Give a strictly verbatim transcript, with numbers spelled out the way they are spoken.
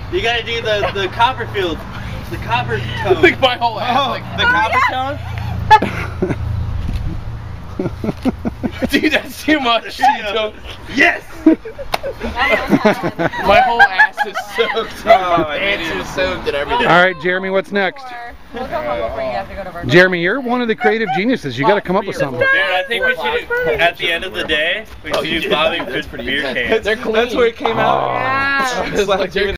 You gotta do the the Copperfield, the copper tone. Like my whole ass. Oh, Like the copper tone. dude, that's too much. Yes. My whole ass is soaked. Oh, My pants is soaked and everything. All right, Jeremy, what's next? We'll go home before you have to go to work. Jeremy, you're one of the creative geniuses. You got to come up with something. Dude, I think we should, at the end of the day, we should use Bobby for beer cans. They're clean. That's where it came out. Yeah. It's like they're